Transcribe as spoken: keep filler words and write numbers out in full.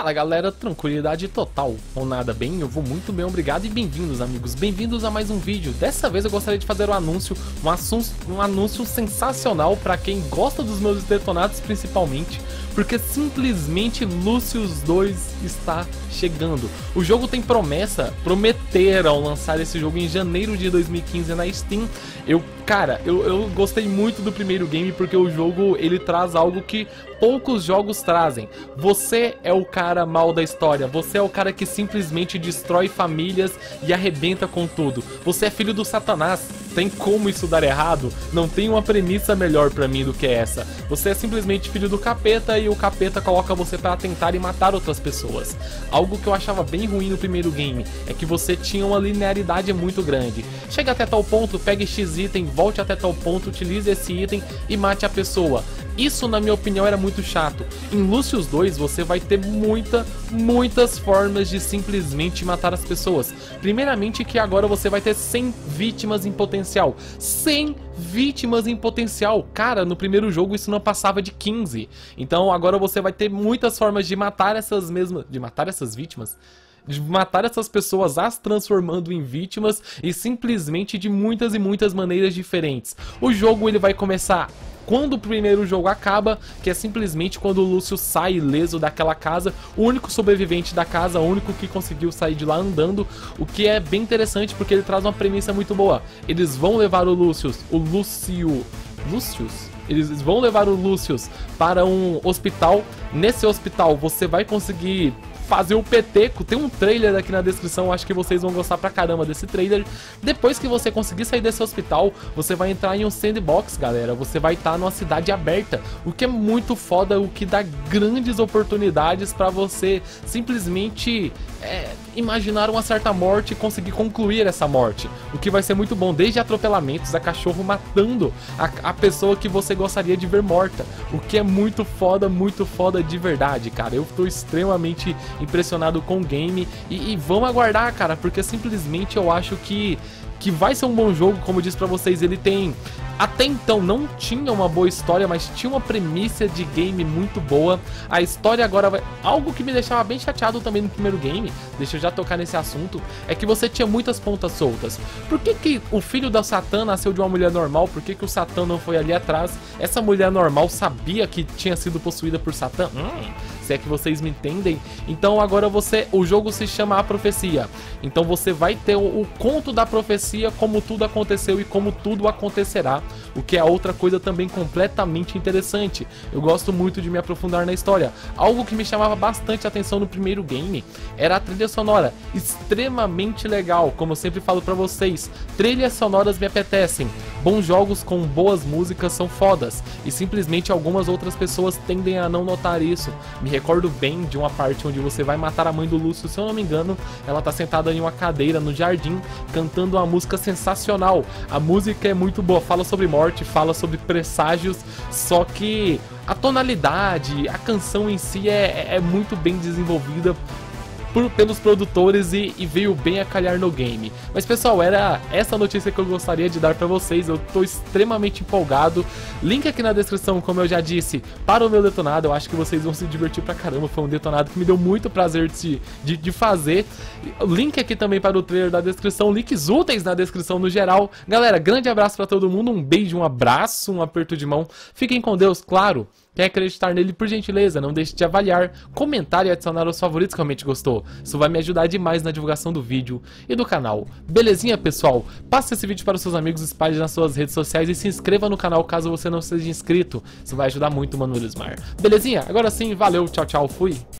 Fala galera, tranquilidade total, ou nada bem, eu vou muito bem, obrigado e bem-vindos amigos, bem-vindos a mais um vídeo. Dessa vez eu gostaria de fazer um anúncio, um, assunto, um anúncio sensacional para quem gosta dos meus detonados principalmente, porque simplesmente Lucius dois está chegando. O jogo tem promessa, prometeram lançar esse jogo em janeiro de dois mil e quinze na Steam. Eu, cara, eu, eu gostei muito do primeiro game porque o jogo ele traz algo que poucos jogos trazem. Você é o cara mal da história, você é o cara que simplesmente destrói famílias e arrebenta com tudo. Você é filho do Satanás, tem como isso dar errado? Não tem uma premissa melhor pra mim do que essa. Você é simplesmente filho do capeta e o capeta coloca você pra tentar e matar outras pessoas. Algo que eu achava bem ruim no primeiro game é que você tinha uma linearidade muito grande. Chega até tal ponto, pegue X item, volte até tal ponto, utilize esse item e mate a pessoa. Isso, na minha opinião, era muito chato. Em Lucius dois, você vai ter muita, muitas formas de simplesmente matar as pessoas. Primeiramente que agora você vai ter cem vítimas em potencial. cem vítimas em potencial. Cara, no primeiro jogo isso não passava de quinze. Então agora você vai ter muitas formas de matar essas mesmas... De matar essas vítimas? De matar essas pessoas as transformando em vítimas e simplesmente de muitas e muitas maneiras diferentes. O jogo ele vai começar quando o primeiro jogo acaba, que é simplesmente quando o Lúcio sai ileso daquela casa, o único sobrevivente da casa, o único que conseguiu sair de lá andando, o que é bem interessante porque ele traz uma premissa muito boa. Eles vão levar o Lucius, o Lúcio... Lucius? Eles vão levar o Lucius para um hospital. Nesse hospital você vai conseguir fazer o peteco. Tem um trailer aqui na descrição, acho que vocês vão gostar pra caramba desse trailer. Depois que você conseguir sair desse hospital, você vai entrar em um sandbox, galera. Você vai estar numa cidade aberta, o que é muito foda, o que dá grandes oportunidades pra você simplesmente é, imaginar uma certa morte e conseguir concluir essa morte, o que vai ser muito bom, desde atropelamentos a cachorro matando a, a pessoa que você gostaria de ver morta, o que é muito foda, muito foda de verdade, cara. Eu tô extremamente impressionado com o game e, e vamos aguardar, cara, porque simplesmente eu acho que que vai ser um bom jogo. Como eu disse pra vocês, ele tem... Até então não tinha uma boa história, mas tinha uma premissa de game muito boa. A história agora vai... Algo que me deixava bem chateado também no primeiro game, deixa eu já tocar nesse assunto, é que você tinha muitas pontas soltas. Por que que o filho da Satã nasceu de uma mulher normal? Por que que o Satã não foi ali atrás? Essa mulher normal sabia que tinha sido possuída por Satã? Hum, se é que vocês me entendem. Então agora você... O jogo se chama A Profecia. Então você vai ter o, o conto da profecia, como tudo aconteceu e como tudo acontecerá. O que é outra coisa também completamente interessante. Eu gosto muito de me aprofundar na história. Algo que me chamava bastante atenção no primeiro game era a trilha sonora, extremamente legal. Como eu sempre falo pra vocês, trilhas sonoras me apetecem. Bons jogos com boas músicas são fodas, e simplesmente algumas outras pessoas tendem a não notar isso. Me recordo bem de uma parte onde você vai matar a mãe do Lúcio, se eu não me engano, ela tá sentada em uma cadeira no jardim, cantando uma música sensacional. A música é muito boa, fala sobre morte, fala sobre presságios, só que a tonalidade, a canção em si é, é muito bem desenvolvida por, pelos produtores e, e veio bem a calhar no game. Mas pessoal, era essa notícia que eu gostaria de dar pra vocês. Eu tô extremamente empolgado. Link aqui na descrição, como eu já disse, para o meu detonado. Eu acho que vocês vão se divertir pra caramba. Foi um detonado que me deu muito prazer de, de, de fazer. Link aqui também para o trailer da descrição, links úteis na descrição no geral. Galera, grande abraço pra todo mundo, um beijo, um abraço, um aperto de mão. Fiquem com Deus, claro. Quer acreditar nele, por gentileza, não deixe de avaliar, comentar e adicionar os favoritos que realmente gostou. Isso vai me ajudar demais na divulgação do vídeo e do canal. Belezinha, pessoal? Passe esse vídeo para os seus amigos, espalhe nas suas redes sociais e se inscreva no canal caso você não seja inscrito. Isso vai ajudar muito o Mano Elismar. Belezinha? Agora sim, valeu, tchau, tchau, fui!